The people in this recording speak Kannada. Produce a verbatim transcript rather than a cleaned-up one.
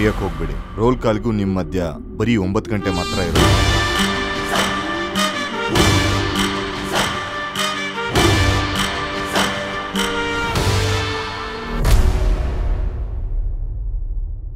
ಕರಿಯಕ್ಕೆ ಹೋಗ್ಬೇಡಿ. ರೋಲ್ ಕಾಲ್ಗೂ ನಿಮ್ಮ ಮಧ್ಯ ಬರೀ ಒಂಬತ್ತು ಗಂಟೆ ಮಾತ್ರ ಇರೋದು.